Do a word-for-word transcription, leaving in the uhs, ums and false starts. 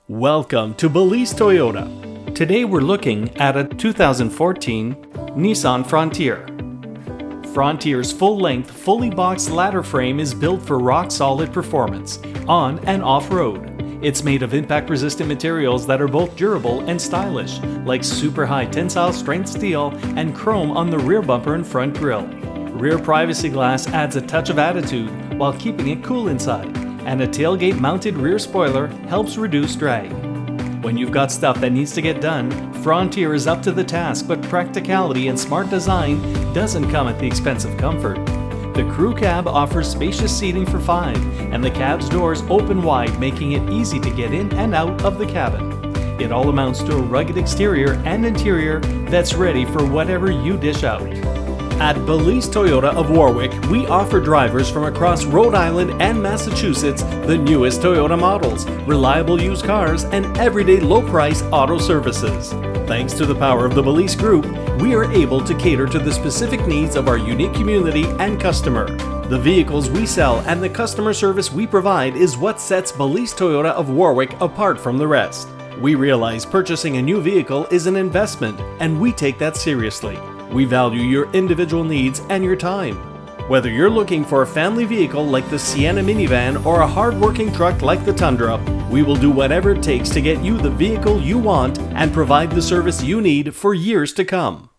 Welcome to Belize Toyota. Today we're looking at a two thousand fourteen Nissan Frontier. Frontier's full-length, fully boxed ladder frame is built for rock-solid performance, on and off-road. It's made of impact-resistant materials that are both durable and stylish, like super-high tensile strength steel and chrome on the rear bumper and front grille. Rear privacy glass adds a touch of attitude while keeping it cool inside, and a tailgate-mounted rear spoiler helps reduce drag. When you've got stuff that needs to get done, Frontier is up to the task, but practicality and smart design doesn't come at the expense of comfort. The crew cab offers spacious seating for five, and the cab's doors open wide, making it easy to get in and out of the cabin. It all amounts to a rugged exterior and interior that's ready for whatever you dish out. At Belize Toyota of Warwick, we offer drivers from across Rhode Island and Massachusetts the newest Toyota models, reliable used cars, and everyday low-price auto services. Thanks to the power of the Belize Group, we are able to cater to the specific needs of our unique community and customer. The vehicles we sell and the customer service we provide is what sets Belize Toyota of Warwick apart from the rest. We realize purchasing a new vehicle is an investment, and we take that seriously. We value your individual needs and your time. Whether you're looking for a family vehicle like the Sienna minivan or a hard-working truck like the Tundra, we will do whatever it takes to get you the vehicle you want and provide the service you need for years to come.